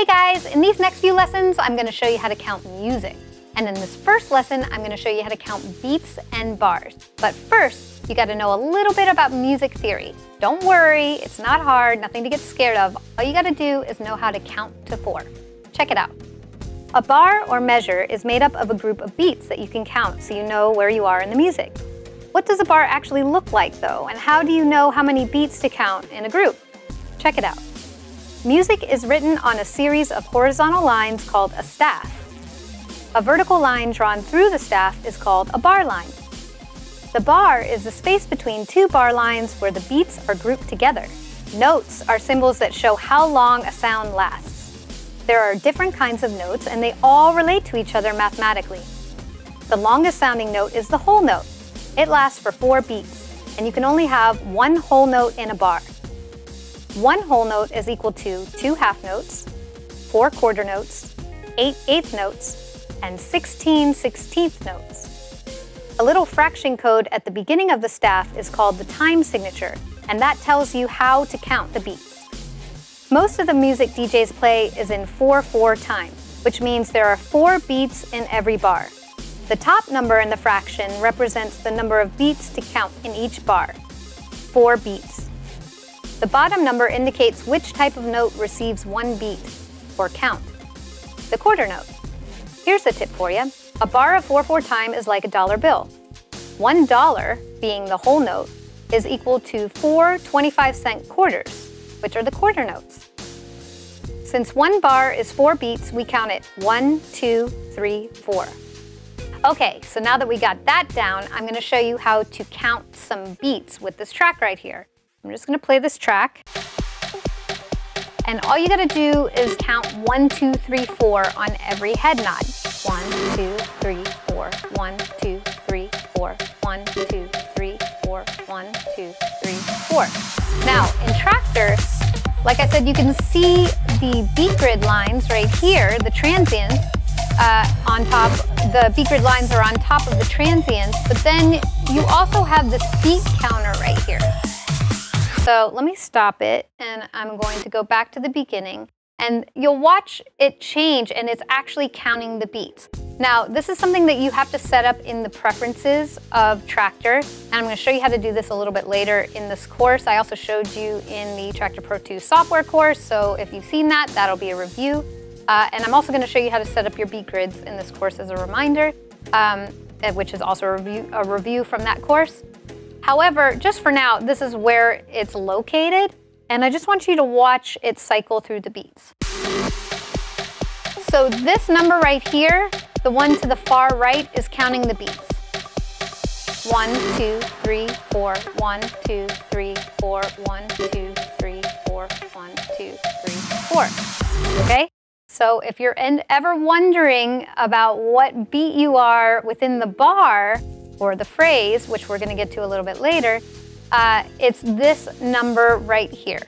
Hey guys, in these next few lessons, I'm going to show you how to count music. And in this first lesson, I'm going to show you how to count beats and bars. But first, you got to know a little bit about music theory. Don't worry, it's not hard, nothing to get scared of. All you got to do is know how to count to 4. Check it out. A bar or measure is made up of a group of beats that you can count so you know where you are in the music. What does a bar actually look like though, and how do you know how many beats to count in a group? Check it out. Music is written on a series of horizontal lines called a staff. A vertical line drawn through the staff is called a bar line. The bar is the space between two bar lines where the beats are grouped together. Notes are symbols that show how long a sound lasts. There are different kinds of notes and they all relate to each other mathematically. The longest sounding note is the whole note. It lasts for 4 beats, and you can only have 1 whole note in a bar. 1 whole note is equal to 2 half notes, 4 quarter notes, 8 eighth notes, and 16 16th notes. A little fraction code at the beginning of the staff is called the time signature, and that tells you how to count the beats. Most of the music DJs play is in 4/4 time, which means there are 4 beats in every bar. The top number in the fraction represents the number of beats to count in each bar, 4 beats. The bottom number indicates which type of note receives 1 beat, or count. The quarter note. Here's a tip for you. A bar of 4/4 time is like a dollar bill. $1, being the whole note, is equal to 4 25-cent quarters, which are the quarter notes. Since 1 bar is 4 beats, we count it 1, 2, 3, 4. Okay, so now that we got that down, I'm going to show you how to count some beats with this track right here. I'm just going to play this track. And all you got to do is count 1, 2, 3, 4 on every head nod. 1, 2, 3, 4, 1, 2, 3, 4, 1, 2, 3, 4, 1, 2, 3, 4. Now, in Traktor, like I said, you can see the beat grid lines right here, the transients on top. The beat grid lines are on top of the transients, but then you also have this beat counter right here. So let me stop it, and I'm going to go back to the beginning, and you'll watch it change, and it's actually counting the beats. Now, this is something that you have to set up in the preferences of Traktor, and I'm going to show you how to do this a little bit later in this course. I also showed you in the Traktor Pro 2 software course, so if you've seen that, that'll be a review. And I'm also going to show you how to set up your beat grids in this course as a reminder, which is also a review from that course. However, just for now, this is where it's located, and I just want you to watch it cycle through the beats. So this number right here, the one to the far right, is counting the beats. 1, 2, 3, 4, 1, 2, 3, 4, 1, 2, 3, 4, 1, 2, 3, 4. Okay? So if you're ever wondering about what beat you are within the bar, or the phrase, which we're going to get to a little bit later, it's this number right here.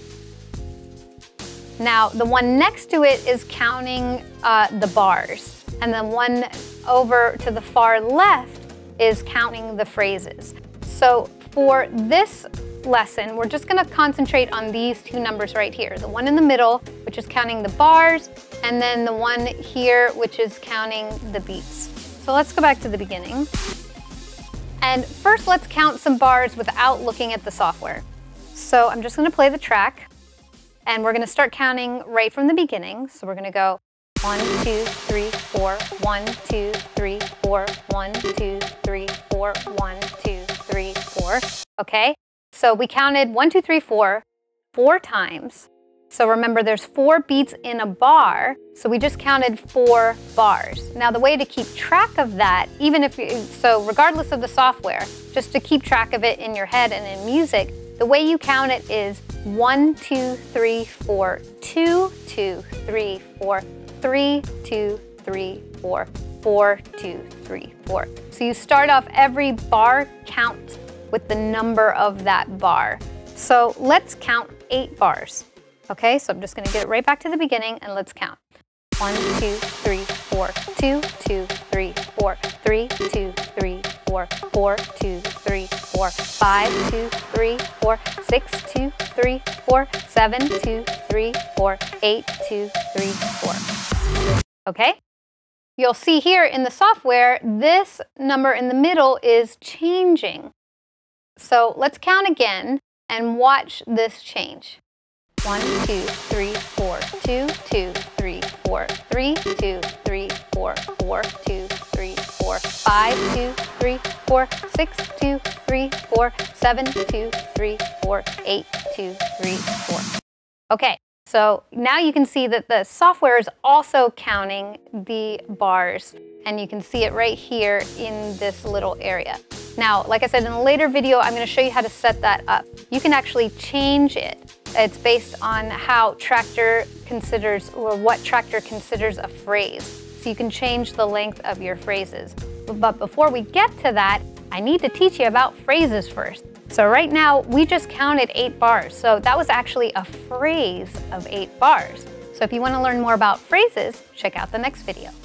Now, the one next to it is counting the bars, and the one over to the far left is counting the phrases. So for this lesson, we're just going to concentrate on these 2 numbers right here. The one in the middle, which is counting the bars, and then the one here, which is counting the beats. So let's go back to the beginning. And first, let's count some bars without looking at the software. So I'm just going to play the track, and we're going to start counting right from the beginning. So we're going to go 1, 2, 3, 4, 1, 2, 3, 4, 1, 2, 3, 4, 1, 2, 3, 4. Okay, so we counted 1, 2, 3, 4 times. So remember, there's 4 beats in a bar, so we just counted 4 bars. Now the way to keep track of that, regardless of the software, just to keep track of it in your head and in music, the way you count it is 1, 2, 3, 4, 2, 2, 3, 4, 3, 2, 3, 4, 4, 2, 3, 4. So you start off every bar count with the number of that bar. So let's count 8 bars. Okay, so I'm just going to get it right back to the beginning, and let's count. 1, 2, 3, 4, 2, 2, 3, 4, 3, 2, 3, 4, 4, 4, 2, 3, 4, 5, 2, 3, 4, 6, 2, 3, 4, 7, 2, 3, 4, 8, 2, 3, 4. Okay? You'll see here in the software, this number in the middle is changing. So let's count again and watch this change. 1, 2, 3, 4, 2, 2, 3, 4, 3, 2, 3, 4, 4, 2, 3, 4, 5, 2, 3, 4, 6, 2, 3, 4, 7, 2, 3, 4, 8, 2, 3, 4. Okay, so now you can see that the software is also counting the bars, and you can see it right here in this little area. Now, like I said, in a later video, I'm going to show you how to set that up. You can actually change it. It's based on how Traktor considers, or what Traktor considers a phrase. So you can change the length of your phrases. But before we get to that, I need to teach you about phrases first. So right now, we just counted 8 bars. So that was actually a phrase of 8 bars. So if you want to learn more about phrases, check out the next video.